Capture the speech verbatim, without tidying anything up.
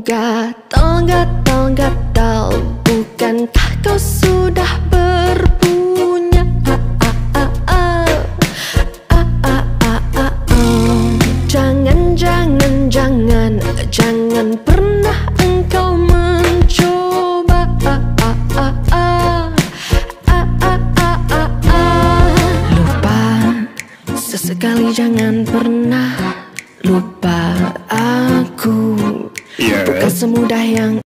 Gatal, gatal, gatal, bukankah kau sudah berpunya? Ah, ah, ah, ah, ah, ah, ah, ah. Jangan, jangan, jangan, jangan pernah engkau mencoba. Ah, ah, ah, ah, ah, ah, ah, ah, ah. Lupa, sesekali jangan pernah lupa aku. Yeah. Bukan semudah yang